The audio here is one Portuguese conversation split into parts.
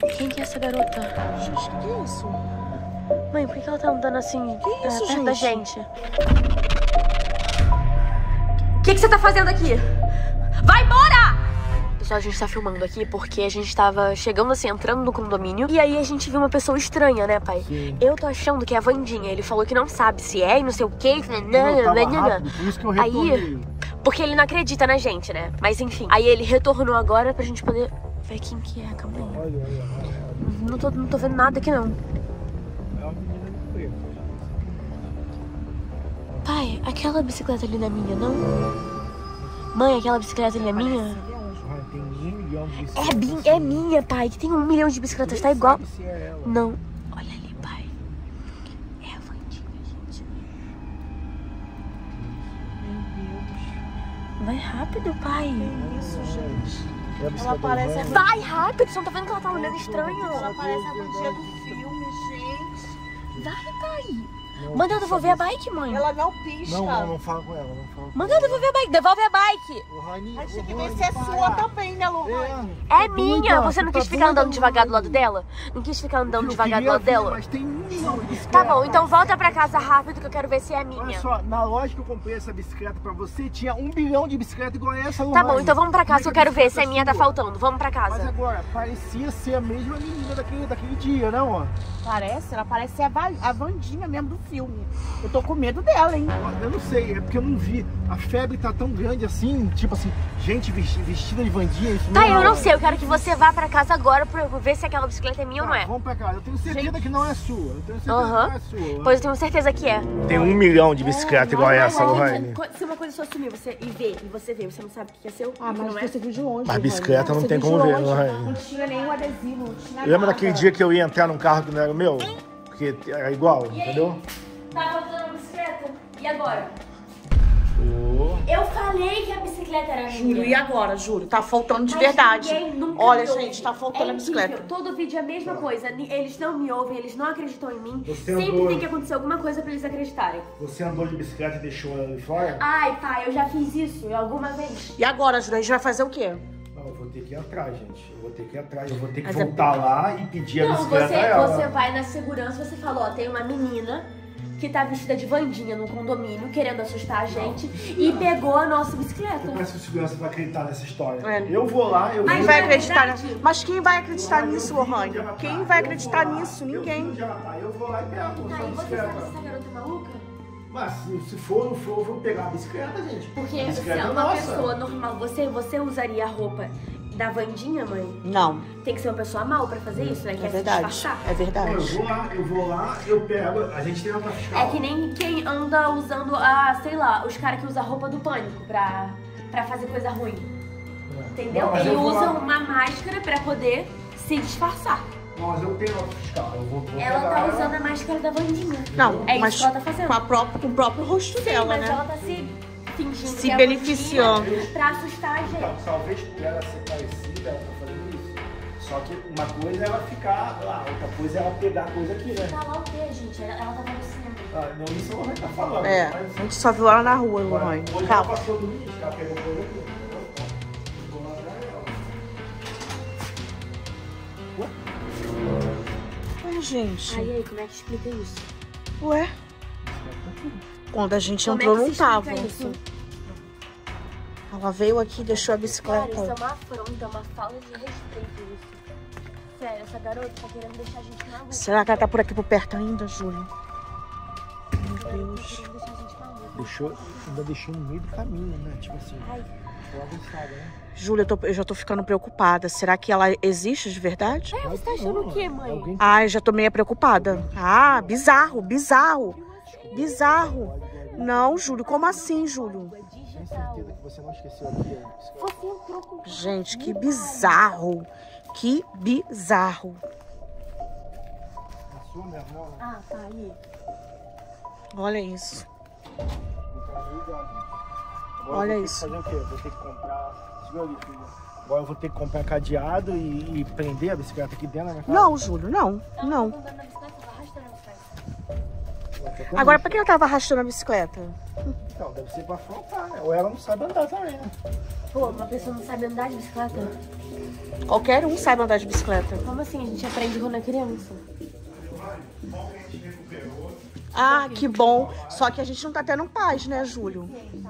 Quem que é essa garota? Gente, que é isso? Mãe, por que ela tá andando assim Que isso, perto da gente? gente? O que você tá fazendo aqui? Vai embora! Pessoal, a gente tá filmando aqui porque a gente tava chegando assim, entrando no condomínio. E aí a gente viu uma pessoa estranha, né, pai? Sim. Eu tô achando que é a Vandinha. Ele falou que não sabe se é e não sei o que. Não, tava rápido, por isso que eu retornei. Aí, porque ele não acredita na gente, né? Mas enfim. Aí ele retornou agora pra gente poder ver quem que é. Calma aí. Olha. Não tô vendo nada aqui, não. É uma menina de preto. Pai, aquela bicicleta ali não é minha, não? Mãe, aquela bicicleta ali é minha? Tem 1 milhão de bicicletas. É minha, pai, que tem 1 milhão de bicicletas, tá igual. Sabe se é ela. Não. Olha ali, pai. É a Vandinha, gente. Meu Deus. Vai rápido, pai. Que isso, gente? É a bicicleta Ela parece urbana. Vai rápido, você não tá vendo que ela tá olhando estranho? Ela parece a Vandinha do filme, gente. Vai, pai. Não, Manda eu devolver a bike, mãe. Ela não pisca. Não fala com ela, não fala com Manda eu devolver a bike. Devolve a bike. Ô, Rani, Mas tem que ô, ver Rani, se é para. sua também, né, Lohane? É minha. Você não Tu tá quis ficar doida, andando devagar do lado Rani? dela? Não quis ficar andando Eu devagar do queria lado ver, dela? Mas tem 1 milhão de bicicletas. Tá bom, então volta pra casa rápido que eu quero ver se é a minha. Olha só, na loja que eu comprei essa bicicleta pra você, tinha 1 bilhão de bicicleta igual essa. Tá bom, então vamos pra casa que eu quero ver se a a minha tá faltando. Vamos pra Mas casa. agora, parecia ser a mesma menina daquele dia, não, ó? Ela parece ser a Vandinha mesmo do filme. Eu tô com medo dela, hein? Eu não sei, é porque eu não vi. A febre tá tão grande assim, tipo assim, gente vestida de Vandinha, isso Tá, mesmo. eu não sei, eu quero que você vá pra casa agora pra eu ver se aquela bicicleta é minha ou não é. Vamos pra casa, eu tenho certeza que não é sua. Eu tenho certeza Aham. que não é sua. Pois eu tenho certeza que é. Tem 1 milhão de bicicleta igual essa, Lohane. Se uma coisa só assumir você e ver, e você vê, você não sabe o que é seu, Ah, mas não é? você viu de longe. Mas bicicleta não tem como ver, Lohane. Não tinha nenhum adesivo, não tinha Lembra nada. daquele dia que eu ia entrar num carro que não era o meu? Porque era igual, entendeu? Tá faltando a bicicleta? E agora? Ô. Eu falei que a bicicleta era Júlio, minha. e agora, Júlio? Tá faltando de Mas verdade. ninguém nunca Olha, me ouve. gente, tá faltando a incrível. bicicleta. Todo vídeo é a mesma coisa. Eles não me ouvem, eles não acreditam em mim. Você Sempre andou- tem que acontecer alguma coisa pra eles acreditarem. Você andou de bicicleta e deixou ela ali fora? Ai, pai, eu já fiz isso alguma vez. E agora, Júlio, a gente vai fazer o quê? Não, eu vou ter que ir atrás, gente. Eu vou ter que ir atrás. Eu vou ter que Mas é voltar lá e pedir a Não, bicicleta você, a ela. você vai na segurança, você fala, ó, tem uma menina que tá vestida de Vandinha no condomínio, querendo assustar a gente, e pegou a nossa bicicleta. Parece que o segurança vai acreditar nessa história. É. Eu vou lá, eu Mas Quem vou... vai é acreditar verdade. nisso? Mas quem vai acreditar nisso, Lohane? Quem vai acreditar nisso? Ninguém. Eu vou lá e pego a Tá, sua e você sabe bicicleta. se essa garota é maluca? Mas se for, não for, eu vou pegar a bicicleta, gente. Porque a se bicicleta é é uma nossa. pessoa normal, você usaria a roupa da Vandinha, mãe? Não, Tem que ser uma pessoa mal pra fazer isso, né? é Quer se verdade. disfarçar. É verdade. Eu vou lá, eu pego. A gente tem nota fiscal. É que nem quem anda usando, sei lá, os caras que usam a roupa do pânico pra fazer coisa ruim. Entendeu? Não, mas Ele eu vou usa lá. uma máscara pra poder se disfarçar. Não, mas eu tenho nota fiscal. Eu vou Ela pegar tá usando a máscara da Vandinha. Não, É mas isso que ela tá fazendo. com o próprio rosto Sim, dela, mas né? ela tá se fingindo Se que é a beneficiando. Vandinha pra assustar a gente. Então, talvez por ela ser parecida, ela tá fazendo isso. Só que uma coisa é ela ficar lá, outra coisa é ela pegar coisa aqui, né? Tá lá o quê, gente? Ela tá no cinema. Ah, não, isso ela vai estar falando. É, mas- a gente só viu ela na rua, Agora, Lohane. hoje ela Calma. passou do limite, ela pegou coisa aqui. Eu vou lá atrás dela. Ué, gente. Aí, como é que explica isso? Ué? Quando a gente Como é entrou, que não se explica tava. isso? Ela veio aqui e deixou a Cara, bicicleta. isso é uma afronta, uma falta de respeito isso. Sério, essa garota tá querendo deixar a gente maluca. Será que ela tá por aqui por perto ainda, Júlio? Meu Tá Deus. querendo deixar a gente maluca. Ainda deixou no meio do caminho, né? Tipo assim, Ai, ela avançada, né? Júlia, eu já tô ficando preocupada. Será que ela existe de verdade? você tá achando o quê, mãe? Alguém Ai, já tô meio preocupada. Ah, bizarro, bizarro. Bizarro. Não, Júlio, como assim, Júlio? tem certeza que você não esqueceu aqui a bicicleta? Você entrou com... Gente, que bizarro. Que bizarro. A sua mesmo, não, né? Ah, tá aí. Olha isso. Não tá no lugar, gente. Agora Olha eu vou isso. ter que fazer o quê? Eu vou ter que comprar... Segura ali, filha. Agora eu vou ter que comprar cadeado e prender a bicicleta aqui dentro da minha casa. Não, Júlio, não. Ela Não. tá andando na bicicleta, vai arrastando a bicicleta. Agora, por que ela tava arrastando a bicicleta? Então, deve ser pra afrontar, né? Ou ela não sabe andar também, né? Pô, uma pessoa não sabe andar de bicicleta? Qualquer um sabe andar de bicicleta. Como assim? A gente aprende quando é criança. Ah, que bom. Só que a gente não tá tendo paz, né, Júlio?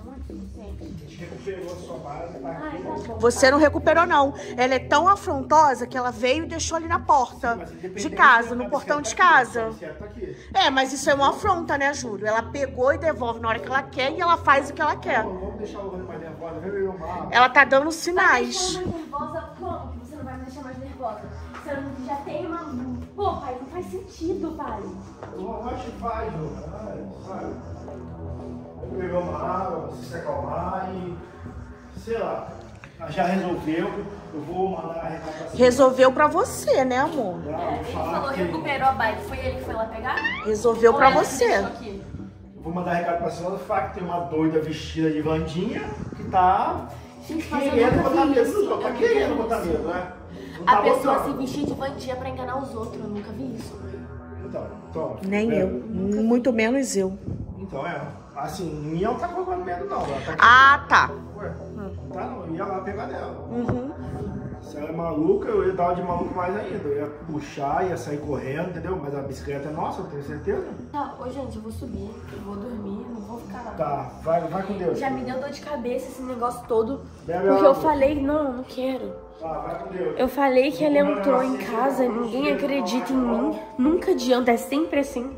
Você não recuperou, não. Ela é tão afrontosa que ela veio e deixou ali na porta de casa, no portão de casa. É, mas isso é uma afronta, né, Júlio? Ela pegou e devolve na hora que ela quer e ela faz o que ela quer. Vamos deixar o mais nervosa. Ela tá dando sinais. Vai deixar mais nervosa como que você não vai me deixar mais nervosa? Você não, já tem uma... Pô, pai, não faz sentido, pai. Eu acho que faz, sabe? Beber uma água, se acalmar e, sei lá, já resolveu, eu vou mandar a recaptação. Resolveu pra você, né, amor? Ele falou, recuperou a bike, foi ele que foi lá pegar? Resolveu pra você. Eu vou mandar a recaptação do fato que tem uma doida vestida de Vandinha que tá querendo botar medo nos outros. Tá querendo botar medo, né? A pessoa se vestir de Vandinha pra enganar os outros, eu nunca vi isso. Então, toma. Nem eu, muito menos eu. Então, assim, minha não tá colocando medo, não. Ela tá Ah, tá. Ué, não tá não, ia lá pegar dela. Uhum. Se ela é maluca, eu ia dar uma de maluco mais ainda. Eu ia puxar, ia sair correndo, entendeu? Mas a bicicleta é nossa, eu tenho certeza. Tá, ô gente, eu vou subir, eu vou dormir, não vou ficar lá. Tá, vai com Deus. Já me deu dor de cabeça esse negócio todo. Bebe Porque eu água. falei, não quero. Tá, vai com Deus. Eu falei que ela entrou em casa, ninguém acredita em mim. Nunca adianta, é sempre assim.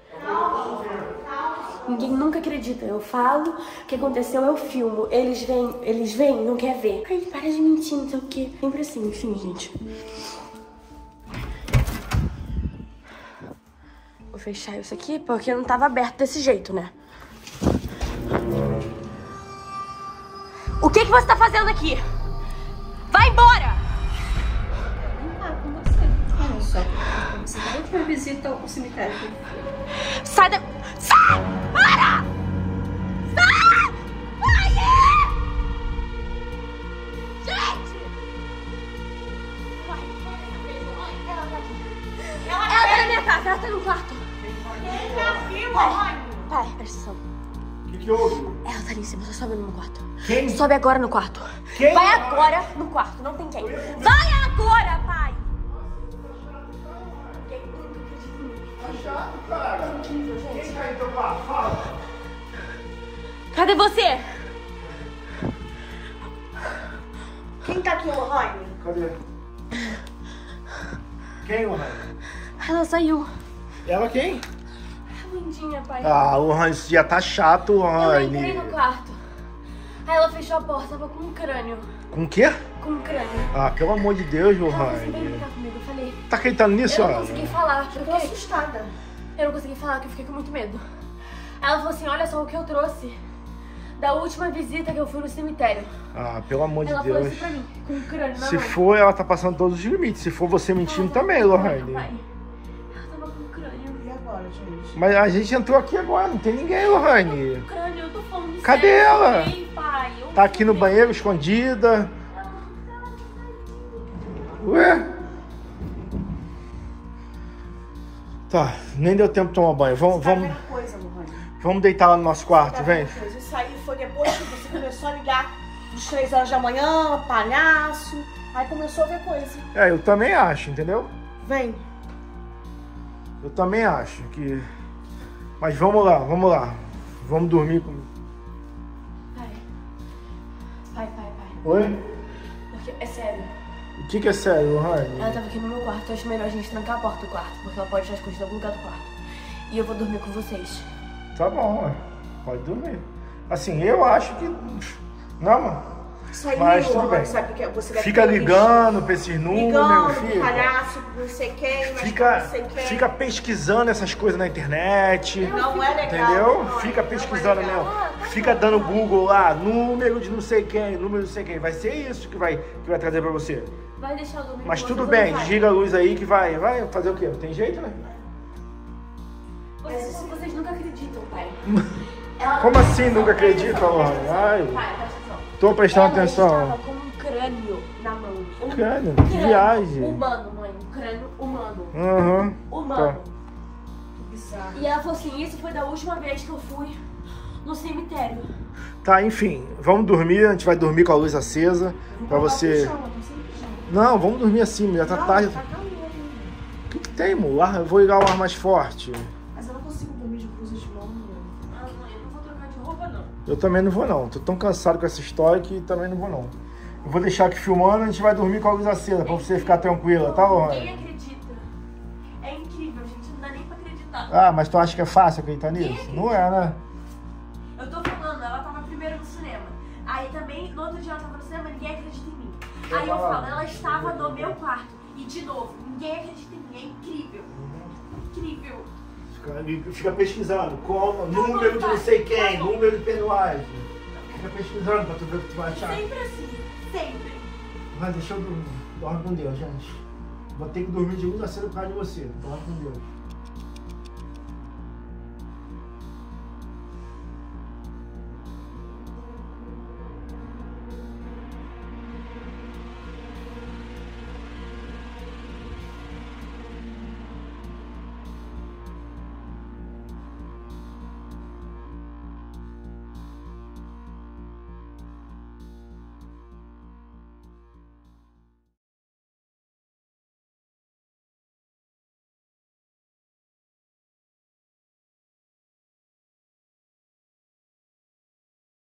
Ninguém nunca acredita. Eu falo, o que aconteceu eu filmo. Eles vêm, não quer ver. Ai, para de mentir, não sei o quê. Sempre assim, enfim, gente. Vou fechar isso aqui porque não tava aberto desse jeito, né? O que você tá fazendo aqui? Vai embora! Com você. Olha só, você da última visita ao cemitério. Sai da... Sai! Para! Sai! Sai! Gente! Ela tá aqui. Ela tá na minha casa, ela tá no quarto. Pai, presta atenção. O que houve? Ela tá ali em cima, só sobe no meu quarto. Quem? Sobe agora no quarto. Quem? Vai agora no quarto, não tem quem. Vai agora, pai! Tá chato, cara. Quem tá em teu quarto? Fala. Cadê você? Quem tá aqui, Lohane? Cadê? Quem, Lohane? Ela saiu. Ela quem? A Lindinha, pai. Ah, Lohane, isso já tá chato, Eu entrei Lohane. no quarto. Aí ela fechou a porta, tava com um crânio. Com o quê? Com um crânio. Ah, pelo amor de Deus, Ela falou assim, vem Lohane. brincar comigo. Eu falei, Tá acreditando nisso, eu ó? não consegui falar. Eu tô assustada. Eu não consegui falar, que eu fiquei com muito medo. Aí ela falou assim, olha só o que eu trouxe da última visita que eu fui no cemitério. Ah, pelo amor de Ela falou Deus. isso pra mim, com um crânio na Se mão. for, ela tá passando todos os limites. Se for você mentindo também, Ela Lohane. pai, ela tava com um crânio. E agora, gente? Mas a gente entrou aqui agora, não tem ninguém, Lohane. Crânio, eu tô falando Cadê sério, ela? eu filmei, pai, eu Tá aqui no filmei. banheiro, escondida. Ué? Tá, nem deu tempo de tomar banho. Vamos Coisa, Lohane. vamos deitar lá no nosso quarto, vem. Isso aí foi depois que você começou a ligar às 3 horas da manhã, palhaço. Aí começou a ver coisa. É, eu também acho, entendeu? Vem. Eu também acho que... Mas vamos lá, vamos lá. Vamos dormir com... Pai. Oi? Porque, é sério. O que é sério, Lohane? Ela tava aqui no meu quarto, eu acho melhor a gente trancar a porta do quarto, porque ela pode estar escondida em algum lugar do quarto. E eu vou dormir com vocês. Tá bom, ué. Pode dormir. Assim, eu acho que... Não, mano. Isso aí, Mas tudo Lohane, bem. sabe que você deve Fica ter ligando pra esses números, ligando, filho. palhaço, não sei quem, mas não sei quem. Fica pesquisando essas coisas na internet. Não é legal. Entendeu? Lohane, Fica não pesquisando é legal. mesmo. Fica dando Google lá, número de não sei quem, número de não sei quem. Vai ser isso que vai trazer pra você. Vai deixar eu dormir Mas com tudo vocês, bem, ou não vai? desliga a luz aí que vai fazer o quê? Não tem jeito, né? Vocês nunca acreditam, pai. Como assim nunca acredita, Lohane? Ai, Pai, presta atenção. tô prestando Ela atenção. estava com um crânio na mão. Crânio? Que viagem. Humano, mãe. Um crânio humano. Aham. Humano. Bizarro. E ela falou assim, isso foi da última vez que eu fui no cemitério. Tá, enfim, vamos dormir, a gente vai dormir com a luz acesa, pra você... Não, vamos dormir assim, já tá tarde. Tá calor. O que tem, amor? Eu vou ligar o ar mais forte. Mas eu não consigo dormir de blusa de mão. Ah, mãe, eu não vou trocar de roupa, não. Eu também não vou não, tô tão cansado com essa história que também não vou não. Eu vou deixar aqui filmando, a gente vai dormir com a luz acesa, pra você ficar tranquila, tá, Rony? Ninguém acredita. É incrível, gente, não dá nem pra acreditar. Ah, mas tu acha que é fácil acreditar nisso? Não é, né? Eu tô falando, ela tava primeiro no cinema. Aí também, no outro dia ela tava no cinema, ninguém acredita em mim. Aí eu falo, ela estava no meu quarto. E de novo, ninguém acredita em mim, é incrível. Incrível. Fica pesquisando, como, número de não sei quem, número de Pennywise. Fica pesquisando pra tu ver o que tu vai achar. Sempre assim, sempre. Mas deixa eu dormir. Dorme com Deus, gente. Vou ter que dormir de luz acesa por causa de você. Dorme com Deus.